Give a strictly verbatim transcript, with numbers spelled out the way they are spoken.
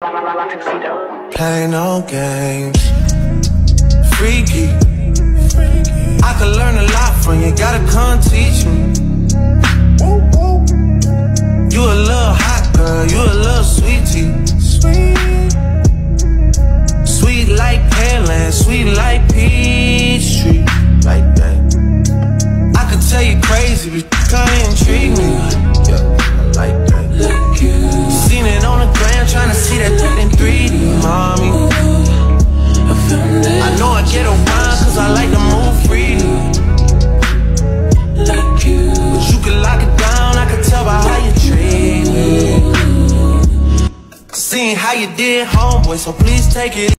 Play no games. Freaky. I could learn a lot from you, gotta come teach me. You a little hot girl, you a little sweetie. Sweet. Sweet like Pearland, sweet like Peachtree. Like that. I could tell you crazy, but you kinda intrigue me. Yeah, like that. Like you. Seen it on the gram, tryna see that in three D, mommy. I know I get around cause I like to move freely. Like you. But you can lock it down, I can tell by how you treat me. Seen how you did, homeboy, so please take it.